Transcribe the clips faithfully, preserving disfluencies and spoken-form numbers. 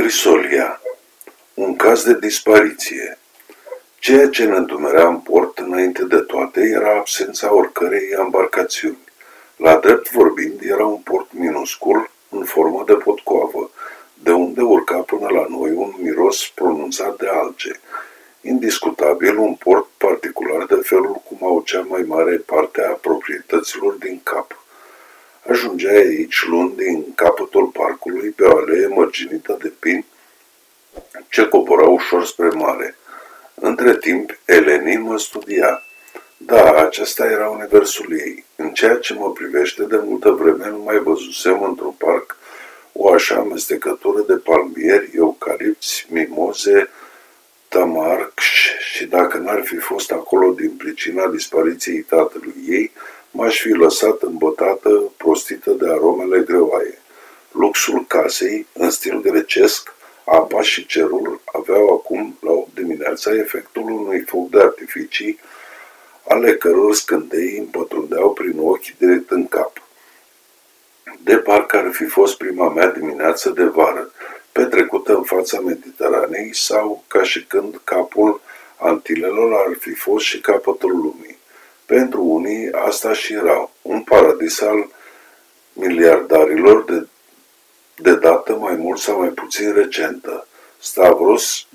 Crisolia. Un caz de dispariție. Ceea ce ne îndumerea în port înainte de toate era absența oricărei embarcațiuni. La drept vorbind, era un port minuscul, în formă de potcoavă, de unde urca până la noi un miros pronunțat de alge. Indiscutabil un port particular de felul cum au cea mai mare parte a proprietăților din Cap. Ajungeai aici luând din capătul parcului pe o alee mărginită de pini ce cobora ușor spre mare. Între timp, Eleni mă studia. Da, acesta era universul ei. În ceea ce mă privește, de multă vreme nu mai văzusem într-un parc o așa amestecătură de palmieri, eucalipți, mimoze, tamarci și dacă n-ar fi fost acolo din pricina dispariției tatălui ei, m-aș fi lăsat îmbătată, prostită de aromele greoaie. Luxul casei, în stil grecesc, apa și cerul aveau acum, la opt dimineața, efectul unui foc de artificii, ale căror scântei împătrundeau prin ochi direct în cap. De parcă ar fi fost prima mea dimineață de vară, petrecută în fața Mediteranei, sau ca și când capul Antilelor ar fi fost și capătul lumii. Pentru unii asta și era un paradis al miliardarilor de, de dată mai mult sau mai puțin recentă. Stavros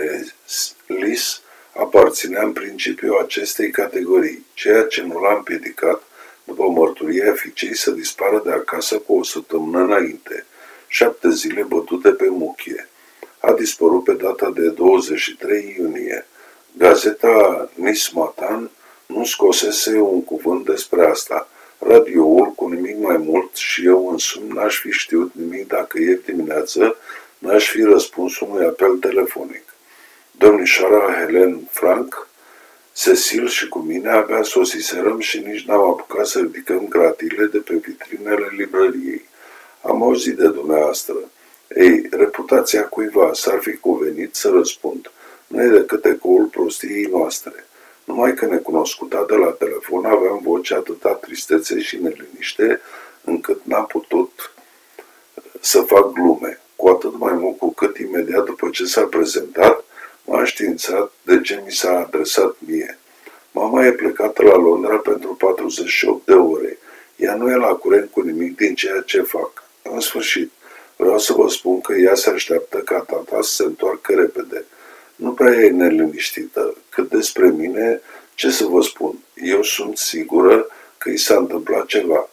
Gialis aparținea în principiu acestei categorii, ceea ce nu l-a împiedicat, după mărturia fiicei, să dispară de acasă cu o săptămână înainte, șapte zile bătute pe muchie. A dispărut pe data de douăzeci și trei iunie. Gazeta Nismatan nu scosese un cuvânt despre asta. Radioul, cu nimic mai mult, și eu însumi n-aș fi știut nimic dacă ieri dimineață n-aș fi răspuns unui apel telefonic. Domnișoara Helen Frank, Cecil și cu mine abia sosiserăm și nici n-am apucat să ridicăm gratile de pe vitrinele librăriei. Am auzit de dumneavoastră. Ei, reputația cuiva s-ar fi cuvenit să răspund. Nu e decât ecoul prostiei noastre. Numai că necunoscuta de la telefon aveam voce atâta tristețe și neliniște, încât n-am putut să fac glume. Cu atât mai mult cu cât imediat după ce s-a prezentat, m-a înștiințat de ce mi s-a adresat mie. Mama e plecată la Londra pentru patruzeci și opt de ore. Ea nu e la curent cu nimic din ceea ce fac. În sfârșit, vreau să vă spun că ea se așteaptă ca tata să se întoarcă repede. Nu prea e neliniștită. Cât despre mine, ce să vă spun? Eu sunt sigură că i s-a întâmplat ceva.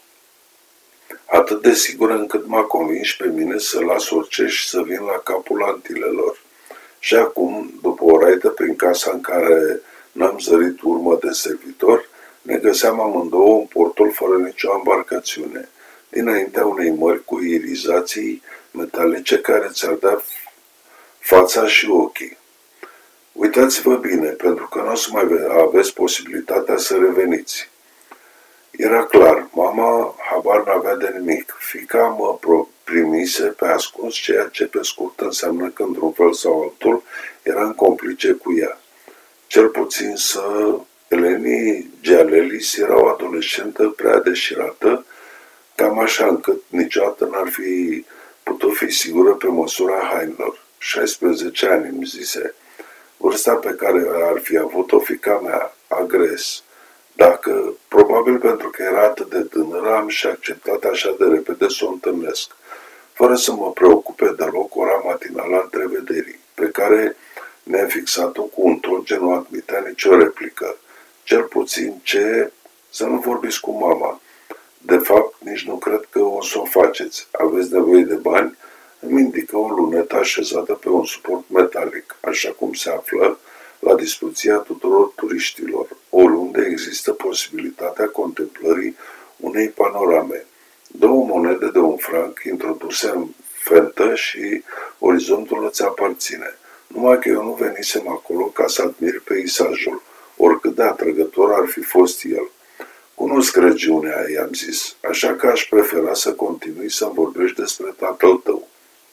Atât de sigură încât m-a convins pe mine să las orice și să vin la capul Antilelor. Și acum, după o raită prin casa în care n-am zărit urmă de servitor, ne găseam amândouă în portul fără nicio embarcațiune, dinaintea unei mări cu irizații metalice care ți-ar da fața și ochii. Uitați-vă bine, pentru că nu o să mai aveți posibilitatea să reveniți. Era clar, mama habar n-avea de nimic. Fiica mă primise pe ascuns, ceea ce pe scurt înseamnă că într-un fel sau altul eram complice cu ea. Cel puțin să Eleni Gialelis era o adolescentă prea deșirată, cam așa încât niciodată n-ar fi putut fi sigură pe măsura hainelor. șaisprezece ani, îmi zise. Vârsta pe care ar fi avut-o fiica mea, agres. Dacă, probabil pentru că era atât de tânără, am și acceptat așa de repede să o întâlnesc, fără să mă preocupe deloc ora matinală a întrevederii, pe care ne-a fixat-o cu un ton ce nu admitea nicio replică. Cel puțin ce... să nu vorbiți cu mama. De fapt, nici nu cred că o să o faceți. Aveți nevoie de bani? Îmi indică o lunetă așezată pe un suport metalic, așa cum se află la dispoziția tuturor turiștilor, oriunde există posibilitatea contemplării unei panorame. Două monede de un franc introduse în fentă și orizontul îți aparține. Numai că eu nu venisem acolo ca să admir peisajul, oricât de atrăgător ar fi fost el. Cunosc regiunea, i-am zis, așa că aș prefera să continui să-mi vorbești despre tatăl tău.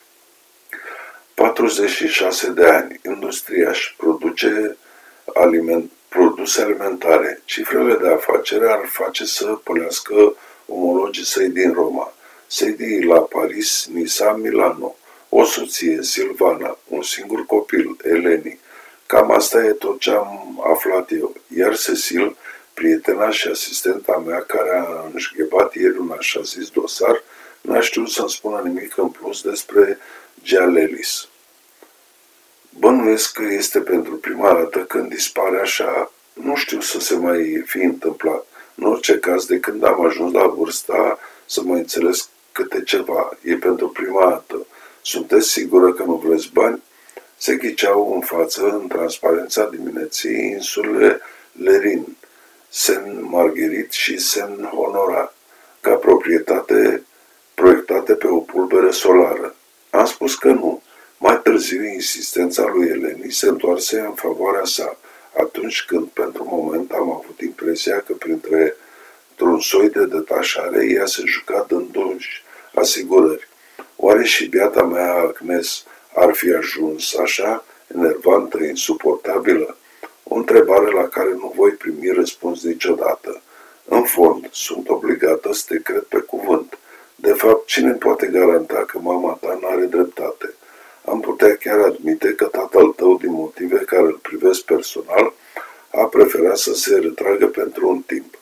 patruzeci și șase de ani, industriaș, produce aliment, produse alimentare. Cifrele de afacere ar face să pălească omologii săi din Roma. Sedii la Paris, Nisa, Milano. o soție, Silvana, un singur copil, Eleni. Cam asta e tot ce am aflat eu. Iar Cecil, prietena și asistenta mea care a înșghebat ieri un așa zis dosar, n-a știut să-mi spună nimic în plus despre Gialelis. Bănuiesc că este pentru prima dată când dispare așa, nu știu să se mai fi întâmplat. În orice caz, de când am ajuns la vârsta să mă înțeles câte ceva, e pentru prima dată. Sunteți sigură că nu vreți bani? Se ghiceau în față, în transparența dimineții, insulele Lerin, Saint-Marguerite și Saint-Honorat, ca proprietate proiectate pe o pulbere solară. Am spus că nu. Mai târziu, insistența lui Eleni se întoarse în favoarea sa, atunci când, pentru moment, am avut impresia că printre un soi de detașare ea se juca dându-și asigurări. Oare și biata mea Agnes ar fi ajuns așa, enervantă, insuportabilă? O întrebare la care nu voi primi răspuns niciodată. În fond, sunt obligată să te cred pe cuvânt. De fapt, cine poate garanta că mama ta n-are dreptate? Am putea chiar admite că tatăl tău, din motive care îl privesc personal, a preferat să se retragă pentru un timp.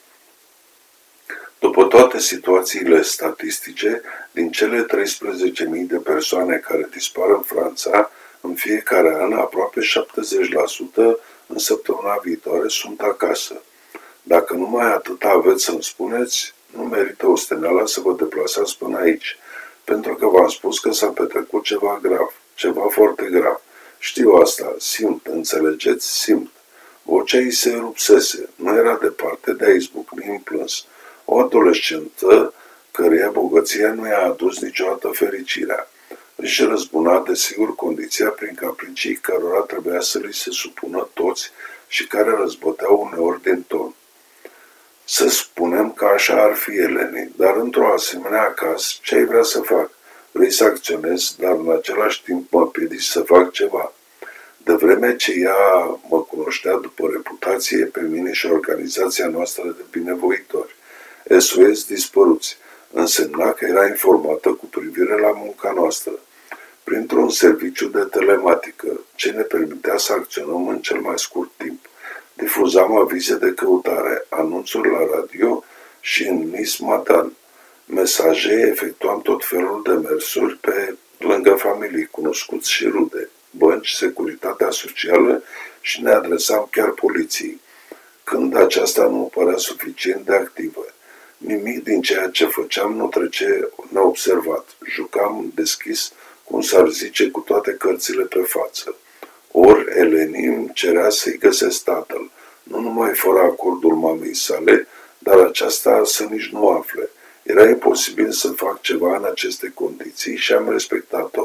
După toate situațiile statistice, din cele treisprezece mii de persoane care dispar în Franța, în fiecare an, aproape șaptezeci la sută în săptămâna viitoare sunt acasă. Dacă numai atât aveți să-mi spuneți, nu merită osteneala să vă deplasați până aici, pentru că v-am spus că s-a petrecut ceva grav, ceva foarte grav. Știu asta, simt, înțelegeți, simt. Vocea ei se rupsese, nu era departe de a izbucni în plâns. O adolescentă căreia bogăția nu i-a adus niciodată fericirea. Își răzbuna desigur condiția prin capricii cărora trebuia să li se supună toți și care răzbăteau uneori din ton. Să spunem că așa ar fi, Eleni, dar într-o asemenea caz, ce ai vrea să fac? Vrei să acționez, dar în același timp mă piedici să fac ceva. De vreme ce ea mă cunoștea după reputație pe mine și organizația noastră de binevoitori, S O S dispăruți, însemna că era informată cu privire la munca noastră, printr-un serviciu de telematică, ce ne permitea să acționăm în cel mai scurt timp. Difuzam avize de căutare, anunțuri la radio și în Nice Matin. Mesaje, efectuam tot felul de mersuri pe lângă familii, cunoscuți și rude, bănci, securitatea socială și ne adresam chiar poliției, când aceasta nu părea suficient de activă. Nimic din ceea ce făceam nu trece neobservat. Jucam deschis, cum s-ar zice, cu toate cărțile pe față. Ori Eleni îmi cerea să-i găsesc tatăl, nu numai fără acordul mamei sale, dar aceasta să nici nu afle. Era imposibil să fac ceva în aceste condiții și am respectat-o.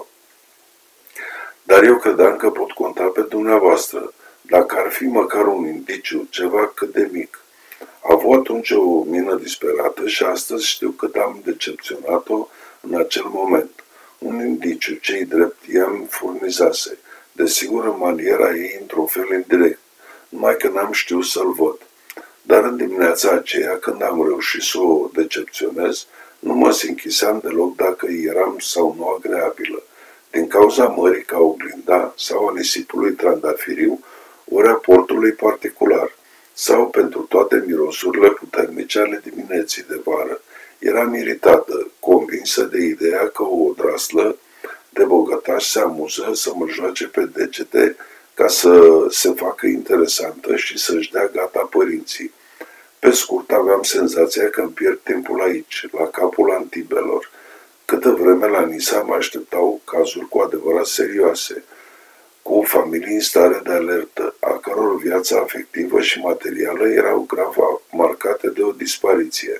Dar eu credeam că pot conta pe dumneavoastră, dacă ar fi măcar un indiciu, ceva cât de mic. A avut atunci o mină disperată și astăzi știu cât am decepționat-o în acel moment. Un indiciu, ce-i drept, ea îmi furnizase, desigur în maniera ei într-un fel indirect, numai că n-am știut să-l văd. Dar în dimineața aceea, când am reușit să o decepționez, nu mă sinchiseam deloc dacă eram sau nu agreabilă. Din cauza mării ca oglinda sau a nisipului trandafiriu, ori a portului particular, sau pentru toate mirosurile puternice ale dimineții de vară. Eram iritată, convinsă de ideea că o odraslă de bogătaș se amuză să mă joace pe degete ca să se facă interesantă și să-și dea gata părinții. Pe scurt, aveam senzația că îmi pierd timpul aici, la capul Antibelor. Câtă vreme la Nisa mă așteptau cazuri cu adevărat serioase, cu familii în stare de alertă, a căror viața afectivă și materială erau grav marcate de o dispariție.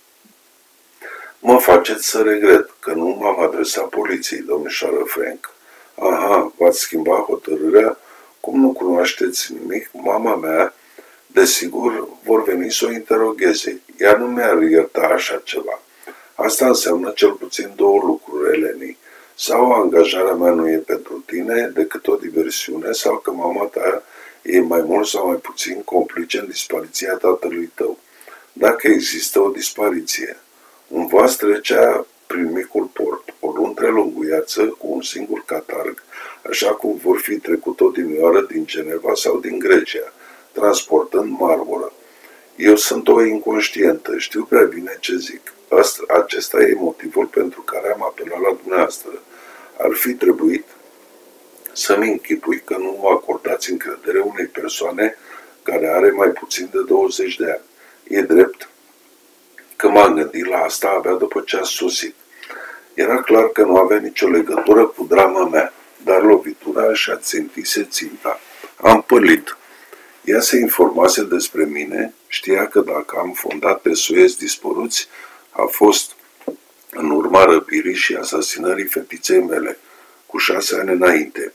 Mă faceți să regret că nu m-am adresat poliției, domnișoară Frank. Aha, v-ați schimbat hotărârea? Cum nu cunoașteți nimic? Mama mea, desigur, vor veni să o interogheze. Ea nu mi-ar ierta așa ceva. Asta înseamnă cel puțin două lucruri, Eleni. Sau angajarea mea nu e pentru tine decât o diversiune, sau că mama ta e mai mult sau mai puțin complice în dispariția tatălui tău. Dacă există o dispariție, un vas trecea prin micul port, o luntre lunguiață cu un singur catarg, așa cum vor fi trecut odinioară din Geneva sau din Grecia, transportând marmură. Eu sunt o inconștientă, știu prea bine ce zic. Asta, acesta e motivul pentru care am apelat la dumneavoastră. Ar fi trebuit să-mi închipui că nu acordați încredere unei persoane care are mai puțin de douăzeci de ani. E drept că m-am gândit la asta abia după ce a sosit. Era clar că nu avea nicio legătură cu drama mea, dar lovitura și-a țintise ținta. Am pălit. Ea se informase despre mine, știa că dacă am fondat pe suezi dispăruți, a fost în urma răpirii și asasinării fetiței mele, cu șase ani înainte.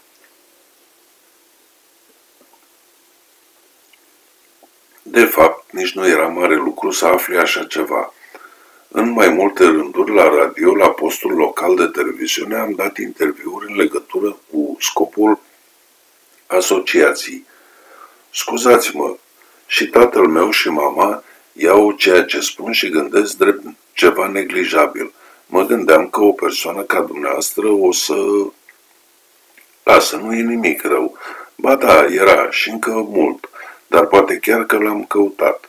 De fapt, nici nu era mare lucru să afli așa ceva. În mai multe rânduri, la radio, la postul local de televiziune, am dat interviuri în legătură cu scopul asociației. Scuzați-mă, și tatăl meu și mama iau ceea ce spun și gândesc drept ceva neglijabil. Mă gândeam că o persoană ca dumneavoastră o să... Lasă, nu e nimic rău. Ba da, era și încă mult, dar poate chiar că l-am căutat.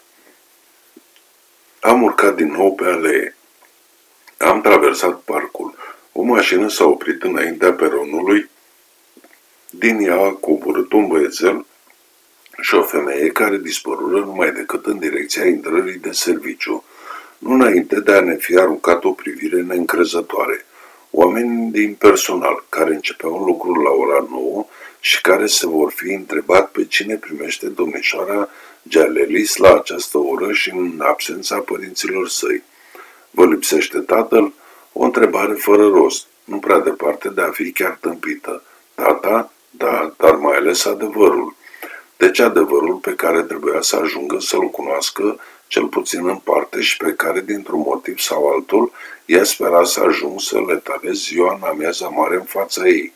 Am urcat din nou pe alee. Am traversat parcul. O mașină s-a oprit înaintea peronului. Din ea a coborât un băiețel și o femeie care dispărură numai decât în direcția intrării de serviciu, nu înainte de a ne fi aruncat o privire neîncrezătoare. Oameni din personal, care începeau lucrul la ora nouă și care se vor fi întrebat pe cine primește domnișoara Gialelis la această oră și în absența părinților săi. Vă lipsește tatăl? O întrebare fără rost, nu prea departe de a fi chiar tâmpită. Tata? Da, dar mai ales adevărul. Deci adevărul pe care trebuia să ajungă să-l cunoască, cel puțin în parte, și pe care, dintr-un motiv sau altul, ea spera să ajung să le talez ziua în amiaza mare în fața ei.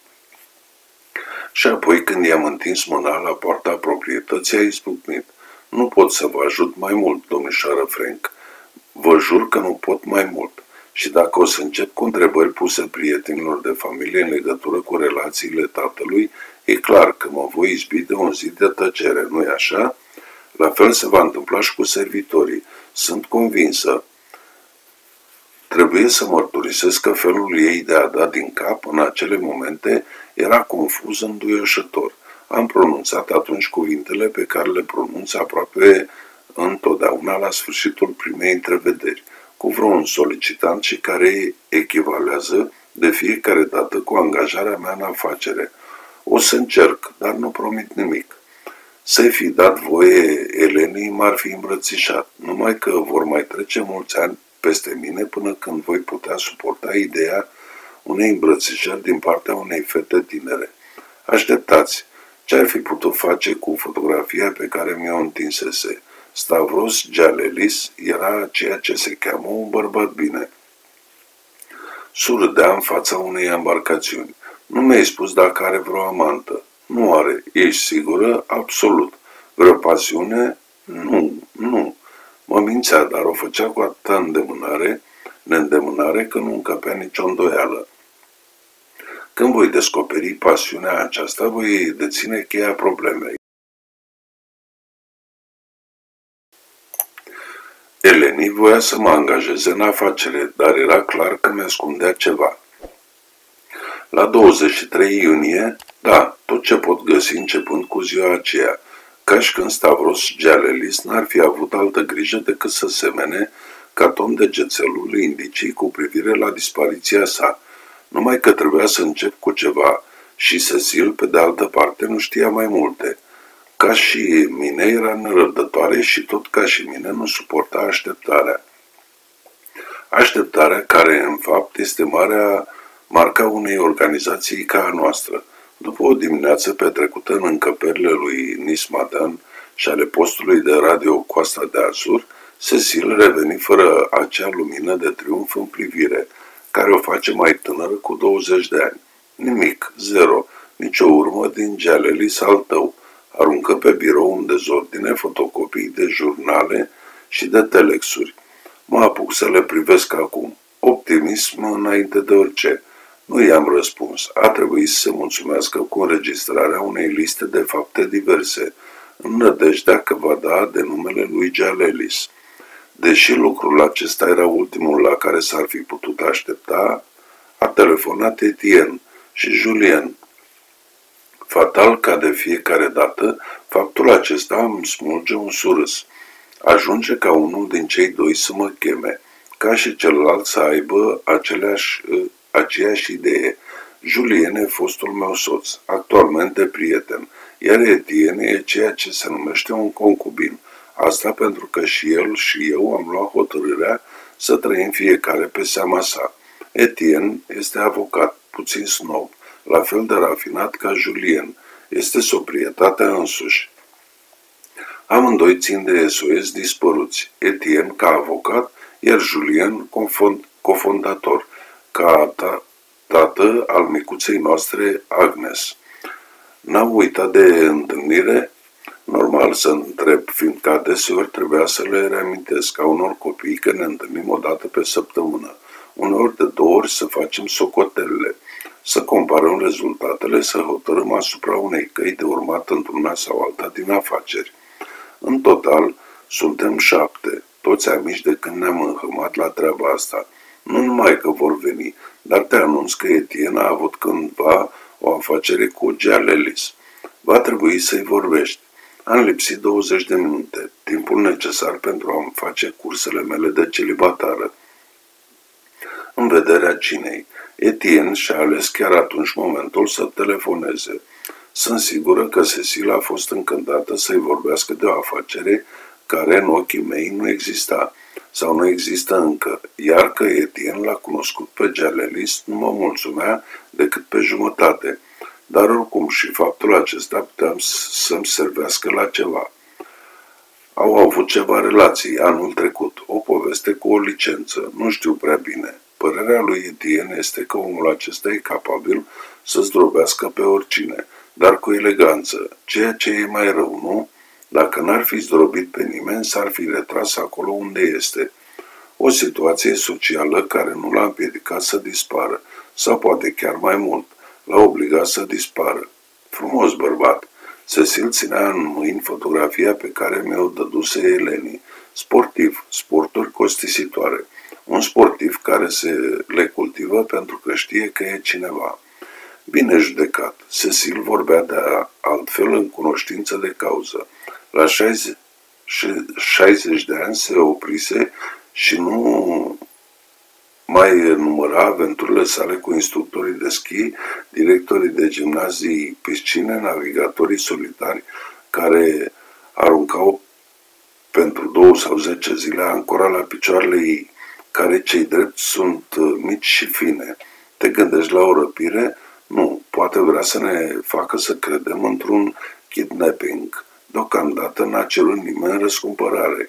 Și apoi, când i-am întins mâna la poarta proprietății, a izbucnit. Nu pot să vă ajut mai mult, domnișoară Frank. Vă jur că nu pot mai mult. Și dacă o să încep cu întrebări puse prietenilor de familie în legătură cu relațiile tatălui, e clar că mă voi izbi de un zid de tăcere, nu-i așa? La fel se va întâmpla și cu servitorii. Sunt convinsă. Trebuie să mărturisesc că felul ei de a da din cap în acele momente era confuz, înduioșător. Am pronunțat atunci cuvintele pe care le pronunț aproape întotdeauna la sfârșitul primei întrevederi, cu vreun solicitant și care echivalează de fiecare dată cu angajarea mea în afacere. O să încerc, dar nu promit nimic. Să-i fi dat voie Elenii, m-ar fi îmbrățișat, numai că vor mai trece mulți ani peste mine până când voi putea suporta ideea unei îmbrățișări din partea unei fete tinere. Așteptați, ce ar fi putut face cu fotografia pe care mi-o întinsese? Stavros Gialelis era ceea ce se cheamă un bărbat bine. Surâdea în fața unei embarcațiuni. Nu mi-ai spus dacă are vreo amantă. Nu are. Ești sigură? Absolut. Vreo pasiune? Nu, nu. Mă mințea, dar o făcea cu atâta îndemânare, neîndemânare că nu încăpea nicio îndoială. Când voi descoperi pasiunea aceasta, voi deține cheia problemei. Eleni voia să mă angajeze în afacere, dar era clar că mi-ascundea ceva. La douăzeci și trei iunie, da, tot ce pot găsi începând cu ziua aceea, ca și când Stavros Gialelis n-ar fi avut altă grijă decât să semene ca tom degețelul indicii cu privire la dispariția sa, numai că trebuia să încep cu ceva și Cecil, pe de altă parte, nu știa mai multe. Ca și mine era nerăbdătoare și tot ca și mine nu suporta așteptarea. Așteptarea care, în fapt, este marea marca unei organizații ca a noastră. După o dimineață petrecută în încăperile lui Nismadan și ale postului de radio Coasta de Azur, Cecil reveni fără acea lumină de triumf în privire, care o face mai tânără cu douăzeci de ani. Nimic, zero, nicio urmă din Gialelis al tău. Aruncă pe birou în dezordine fotocopii de jurnale și de telexuri. Mă apuc să le privesc acum. O optimism înainte de orice. Nu i-am răspuns. A trebuit să se mulțumească cu înregistrarea unei liste de fapte diverse, în nădejdea că va da de numele lui Jalelis. Deși lucrul acesta era ultimul la care s-ar fi putut aștepta, a telefonat Etienne și Julien. Fatal ca de fiecare dată, faptul acesta îmi smulge un surâs. Ajunge ca unul din cei doi să mă cheme, ca și celălalt să aibă aceleași, aceeași idee. Julien e fostul meu soț, actualmente prieten, iar Etienne e ceea ce se numește un concubin. Asta pentru că și el și eu am luat hotărârea să trăim fiecare pe seama sa. Etienne este avocat, puțin snob, la fel de rafinat ca Julien. Este sobrietatea însuși. Amândoi țin de S O S dispăruți, Etienne ca avocat, iar Julien cofondator, ca ta, tată al micuței noastre Agnes. N-am uitat de întâlnire? Normal să întreb, fiindcă adeseori trebuia să le reamintesc ca unor copii că ne întâlnim o dată pe săptămână, uneori de două ori să facem socotelele, să comparăm rezultatele, să hotărâm asupra unei căi de urmat într-una sau alta din afaceri. În total, suntem șapte, toți amici de când ne-am înhămat la treaba asta. Nu numai că vor veni, dar te anunț că Etienne a avut cândva o afacere cu Jalelis. Va trebui să-i vorbești. Am lipsit douăzeci de minute, timpul necesar pentru a-mi face cursele mele de celibatară. În vederea cinei, Etienne și-a ales chiar atunci momentul să telefoneze. Sunt sigură că Cecil a fost încântată să-i vorbească de o afacere care în ochii mei nu exista, sau nu există încă, iar că Etienne l-a cunoscut pe Jalelis nu mă mulțumea decât pe jumătate, dar oricum și faptul acesta puteam să-mi servească la ceva. Au avut ceva relații anul trecut, o poveste cu o licență, nu știu prea bine. Părerea lui Etienne este că omul acesta e capabil să zdrobească pe oricine, dar cu eleganță, ceea ce e mai rău, nu? Dacă n-ar fi zdrobit pe nimeni, s-ar fi retras acolo unde este. O situație socială care nu l-a împiedicat să dispară, sau poate chiar mai mult, l-a obligat să dispară. Frumos bărbat. Cecil ținea în mâini fotografia pe care mi-o dăduse Eleni. Sportiv, sporturi costisitoare. Un sportiv care se le cultivă pentru că știe că e cineva. Bine judecat. Cecil vorbea de altfel în cunoștință de cauză. La șaizeci de ani se oprise și nu mai număra aventurile sale cu instructorii de schi, directorii de gimnazii, piscine, navigatorii solitari care aruncau pentru două sau zece zile ancora la picioarele ei, care cei drept sunt mici și fine. Te gândești la o răpire? Nu, poate vrea să ne facă să credem într-un kidnapping. Deocamdată n-a cerut nimeni răscumpărare.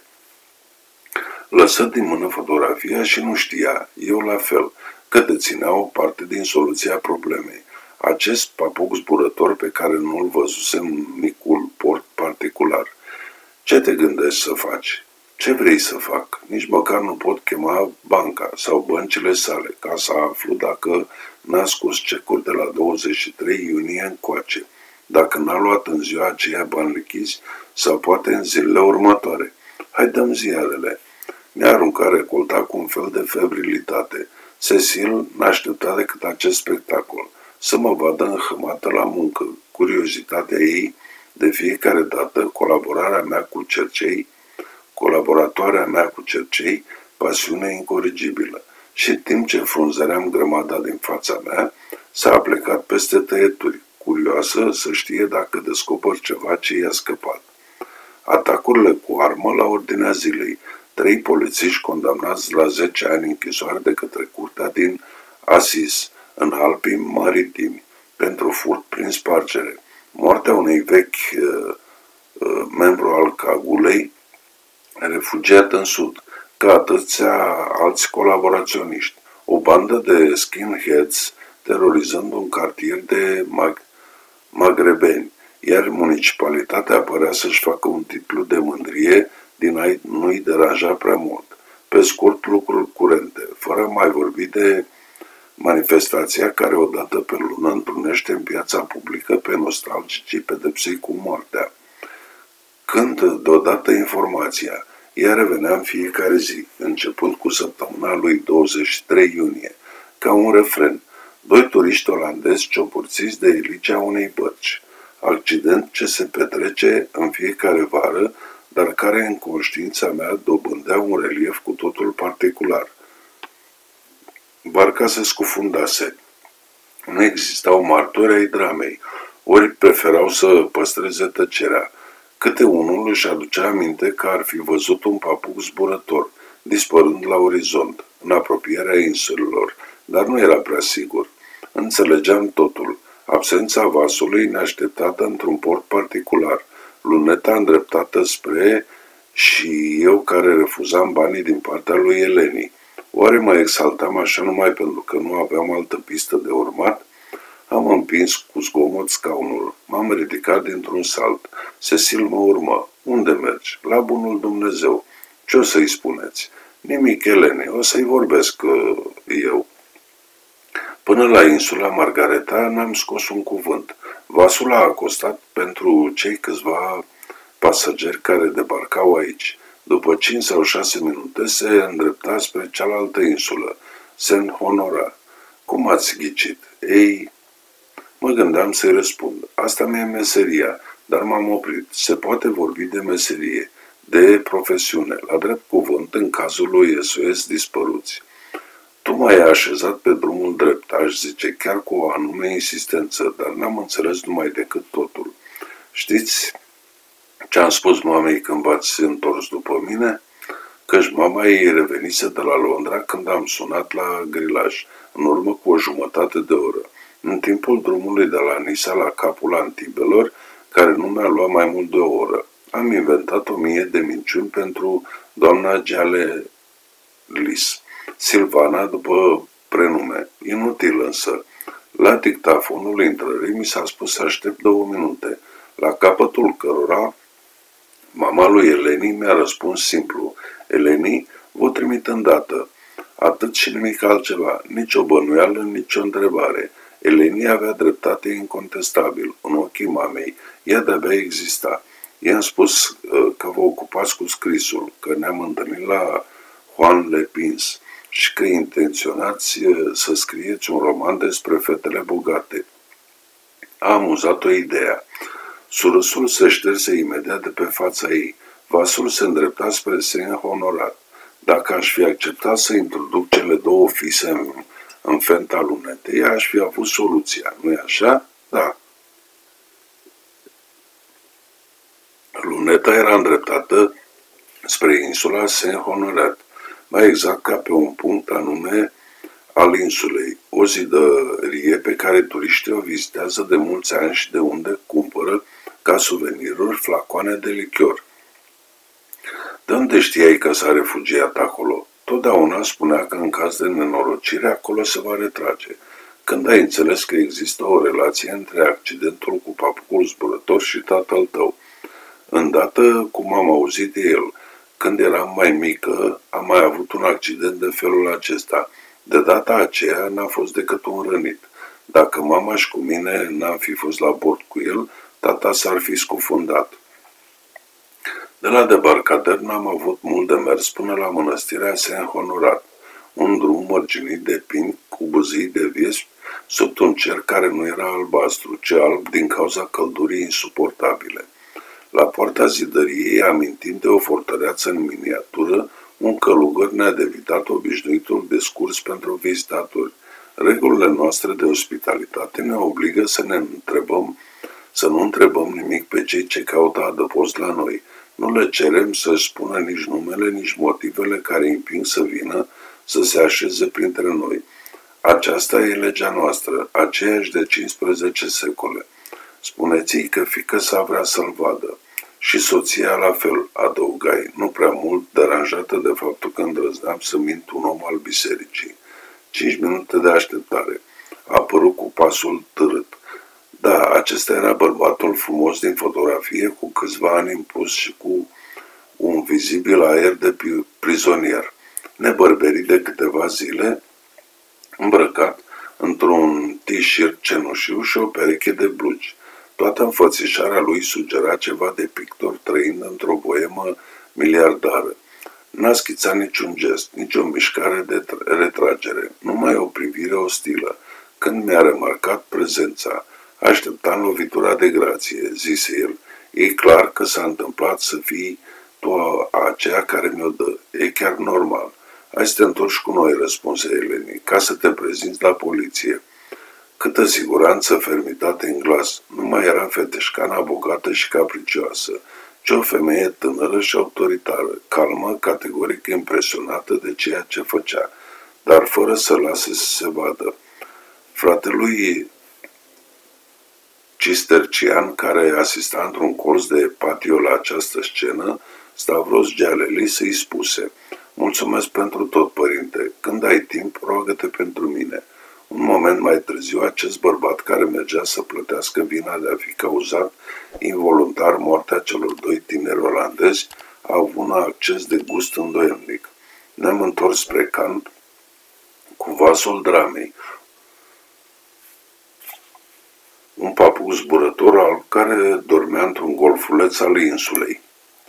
Lăsă din mână fotografia și nu știa, eu la fel, că deținea o parte din soluția problemei. Acest papuc zburător pe care nu-l văzusem în micul port particular. Ce te gândești să faci? Ce vrei să fac? Nici măcar nu pot chema banca sau băncile sale ca să aflu dacă n-a scos cecuri de la douăzeci și trei iunie încoace, dacă n-a luat în ziua aceea bani lichizi sau poate în zilele următoare. Hai dăm ziarele. Ne-a aruncat recolta cu un fel de febrilitate. Cecil n-aștepta decât acest spectacol, să mă vadă înhămată la muncă, curiozitatea ei, de fiecare dată colaborarea mea cu cercei, colaboratoarea mea cu cercei, pasiune incorrigibilă. Și în timp ce frunzăream grămada din fața mea, s-a plecat peste tăieturi, curioasă să știe dacă descoper ceva ce i-a scăpat. Atacurile cu armă la ordinea zilei, trei polițiști condamnați la zece ani închisoare de către curtea din Asis, în Alpii Maritimi, pentru furt prin spargere, moartea unui vechi uh, uh, membru al Cagulei, refugiat în sud, ca atâția alți colaboraționiști, o bandă de skinheads terorizând un cartier de mag magrebeni, iar municipalitatea părea să-și facă un titlu de mândrie din a nu-i deranja prea mult. Pe scurt, lucruri curente, fără a mai vorbi de manifestația care odată pe lună întrunește în piața publică pe nostalgicii pedepsei cu moartea. Când deodată informația, ea revenea în fiecare zi, începând cu săptămâna lui douăzeci și trei iunie, ca un refren. Doi turiști olandezi ciopărțiți de elicea unei bărci. Accident ce se petrece în fiecare vară, dar care în conștiința mea dobândea un relief cu totul particular. Barca se scufundase. Nu existau martori ai dramei, ori preferau să păstreze tăcerea. Câte unul își aducea aminte că ar fi văzut un papuc zburător, dispărând la orizont, în apropierea insulelor, dar nu era prea sigur. Înțelegeam totul. Absența vasului neașteptată într-un port particular, luneta îndreptată spre și eu care refuzam banii din partea lui Eleni. Oare mă exaltam așa numai pentru că nu aveam altă pistă de urmat? Am împins cu zgomot scaunul. M-am ridicat dintr-un salt. Cecil mă urmă. Unde mergi? La bunul Dumnezeu. Ce o să-i spuneți? Nimic, Eleni. O să-i vorbesc uh, eu. Până la insula Margareta n-am scos un cuvânt. Vasul a acostat pentru cei câțiva pasageri care debarcau aici. După cinci sau șase minute se îndrepta spre cealaltă insulă, Saint Honora. Cum ați ghicit? Ei, mă gândeam să-i răspund. Asta mi-e meseria, dar m-am oprit. Se poate vorbi de meserie, de profesiune, la drept cuvânt în cazul lui S O S dispăruți. Tu m-ai așezat pe drumul drept, aș zice, chiar cu o anume insistență, dar n-am înțeles numai decât totul. Știți ce-am spus mamei când v-ați întors după mine? Căci mama ei revenise de la Londra când am sunat la grilaj, în urmă cu o jumătate de oră, în timpul drumului de la Nisa la capul Antibelor, care nu mi-a luat mai mult de o oră. Am inventat o mie de minciuni pentru doamna Giale Lis, Silvana după prenume. Inutil însă. La dictafonul intrării mi s-a spus să aștept două minute, la capătul cărora mama lui Eleni mi-a răspuns simplu. Eleni, vă trimit îndată. Atât și nimic altceva, nici o bănuială, nici o întrebare. Eleni avea dreptate incontestabil. În ochii mamei, ea de-abia exista. I-am spus uh, că vă ocupați cu scrisul, că ne-am întâlnit la Juan Lepins și că intenționați uh, să scrieți un roman despre fetele bogate. A amuzat-o ideea. Surâsul se șterse imediat de pe fața ei. Vasul se îndrepta spre Saint Honorat. Dacă aș fi acceptat să introduc cele două fise în, în fenta lunetei, aș fi avut soluția. Nu-i așa? Da. Luneta era îndreptată spre insula Saint Honorat, mai exact ca pe un punct anume al insulei, o zi de rie pe care turiștii o vizitează de mulți ani și de unde cumpără ca suveniruri flacoane de lichior. De unde știai că s-a refugiat acolo? Totdeauna spunea că în caz de nenorocire acolo se va retrage. Când ai înțeles că există o relație între accidentul cu papucul zburător și tatăl tău? Îndată cum am auzit de el, când eram mai mică, am mai avut un accident de felul acesta. De data aceea n-a fost decât un rănit. Dacă mama și cu mine n-am fi fost la bord cu el, tata s-ar fi scufundat. De la debarcader n-am avut mult de mers până la mănăstirea Saint Honorat, un drum mărginit de pini cu băzii de viespi sub un cer care nu era albastru, ci alb din cauza căldurii insuportabile. La poarta zidăriei, amintind de o fortăreață în miniatură, un călugăr ne-a devitat obișnuitul discurs pentru vizitatori. Regulile noastre de ospitalitate ne obligă să ne întrebăm, să nu întrebăm nimic pe cei ce caută adăpost la noi. Nu le cerem să-și spună nici numele, nici motivele care îi împing să vină, să se așeze printre noi. Aceasta e legea noastră, aceeași de cincisprezece secole. Spuneți-i că fiică-sa vrea să-l vadă. Și soția la fel, adăugai, nu prea mult deranjată de faptul că îndrăzneam să mint un om al bisericii. Cinci minute de așteptare. A apărut cu pasul târât. Da, acesta era bărbatul frumos din fotografie, cu câțiva ani în plus și cu un vizibil aer de prizonier. nebărberit de câteva zile, îmbrăcat într-un t-shirt cenușiu și o pereche de blugi. Toată înfățișarea lui sugera ceva de pictor trăind într-o boemă miliardară. N-a schițat niciun gest, nicio mișcare de retragere, numai o privire ostilă. Când mi-a remarcat prezența, așteptam lovitura de grație, zise el. E clar că s-a întâmplat să fii tu aceea care mi-o dă. E chiar normal. Hai să te întorci cu noi, răspunse Eleni, ca să te prezinți la poliție. Câtă siguranță, fermitate în glas. Nu mai era feteșcana bogată și capricioasă, ci o femeie tânără și autoritară, calmă, categoric impresionată de ceea ce făcea, dar fără să lase să se vadă. Fratelui cistercian, care asista într-un colț de patio la această scenă, Stavros Gialeli, să-i spuse: mulțumesc pentru tot, părinte. Când ai timp, roagă-te pentru mine. Un moment mai târziu, acest bărbat care mergea să plătească vina de a fi cauzat involuntar moartea celor doi tineri olandezi a avut un acces de gust îndoielnic. Ne-am întors spre Cannes cu vasul dramei, un papuc zburător al care dormea într-un golfuleț al insulei.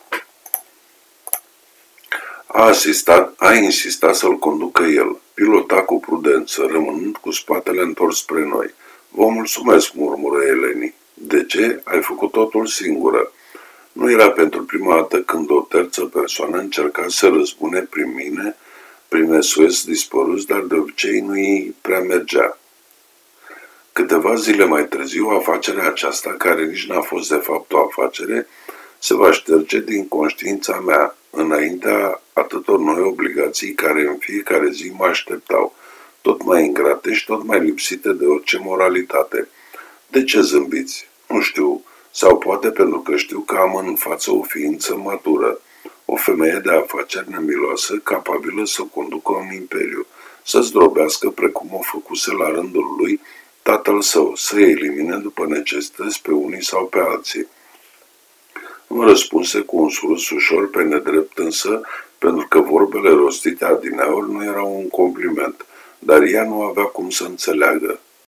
A, asistat, a insistat să-l conducă el. Pilota cu prudență, rămânând cu spatele întors spre noi. Vă mulțumesc, murmură Eleni. De ce? Ai făcut totul singură. Nu era pentru prima dată când o terță persoană încerca să răzbune prin mine, prin esues dispăruți, dar de obicei nu-i prea mergea. Câteva zile mai târziu, afacerea aceasta, care nici n-a fost de fapt o afacere, se va șterge din conștiința mea, înaintea atâtor noi obligații care în fiecare zi mă așteptau, tot mai ingrate și tot mai lipsite de orice moralitate. De ce zâmbiți? Nu știu, sau poate pentru că știu că am în față o ființă matură, o femeie de afaceri nemiloasă, capabilă să conducă un imperiu, să zdrobească precum o făcuse la rândul lui tatăl său, să elimine după necesități pe unii sau pe alții. Îmi răspunse cu un surâs ușor pe nedrept însă, pentru că vorbele rostite adineauri nu erau un compliment, dar ea nu avea cum să înțeleagă.